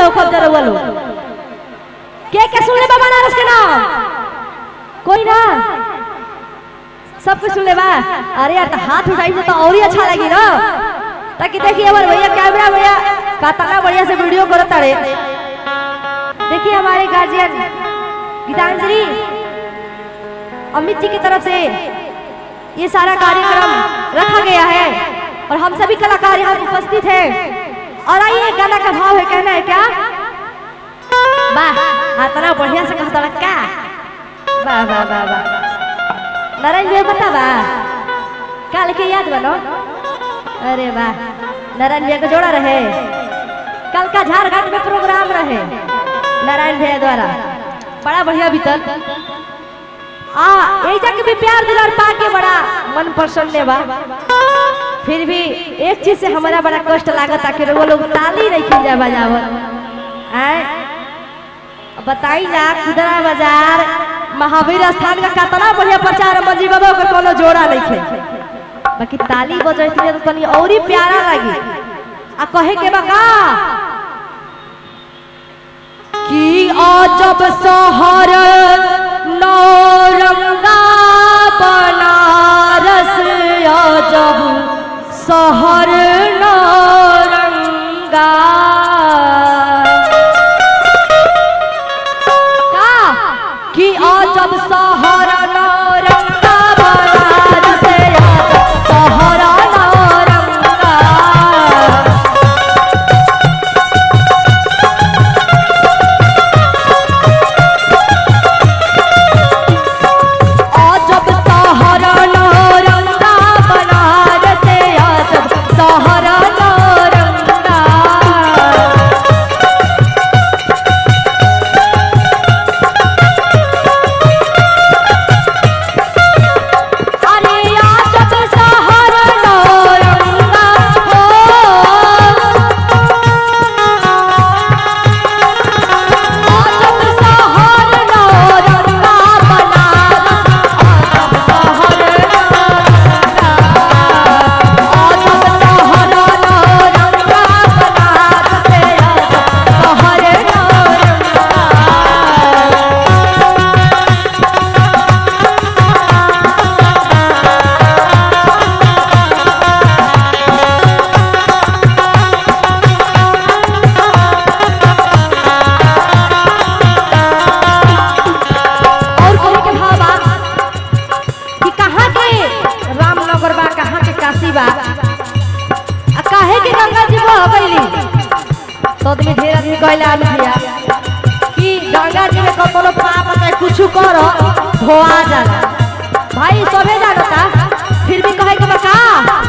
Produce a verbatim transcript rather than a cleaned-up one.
हो खब जरा वालो के के सुन ले बा बनारस के नाम कोई ना सब कुछ सुन ले बा। अरे यार हाथ उठाई तो और ही अच्छा लगी ना ताकि देखिए हमारे भैया कैमरा भैया कितना बढ़िया से वीडियो करता रे। देखिए हमारे गार्जियन गीतांजलि अमित जी की तरफ से ये सारा कार्यक्रम रखा गया है और हम सभी कलाकार यहाँ उपस्थित हैं। और आइए गाना का भाव है कहना है क्या वाह इतना बढ़िया से कहता का वाह वाह वाह वाह नारायण भैया बता बा काल के याद बनो। अरे वाह नारायण भैया का जोड़ा रहे कल का झारखंड में प्रोग्राम रहे नारायण भैया द्वारा बड़ा बढ़िया बीतल आ यही जाके भी प्यार दिलार पाके बड़ा मन प्रसन्न बा। फिर भी एक चीज से हमारा बड़ा कष्ट लागत आखिर वो लोग ताली नहीं खिंजा बजावत आए बताई ना खुदरा बाजार महावीर स्थान का कितना बढ़िया प्रचार मंजी बाबा का कोनो जोड़ा नहीं खे बाकी ताली बजती तो तनी और ही प्यारा लगी आ कहे के बका कि अजब शहर नौरंगा बनारस अजब शहर नौरंगा का कि अजब शहर नौरंगा बनारस अजब शहर नौरंगा अजब शहर नौरंगा बनारस अजब शहर नौरंगा। अरे अजब शहर नौरंगा हो अजब शहर नौरंगा बनारस अजब शहर नौरंगा अजब शहर नौरंगा बनारस अजब शहर नौरंगा। और कोई के भाव बा कि कहाँ के रामनगर बा कहाँ के काशी बा आ काहे के गंगा जी बह गईली तो आदमी ढेर आदमी कहले आलू भैया कि गंगा जी में कोनो पाप चाहे कुछ करो धोआ जाला भाई सबे जानता फिर भी कहे के बा का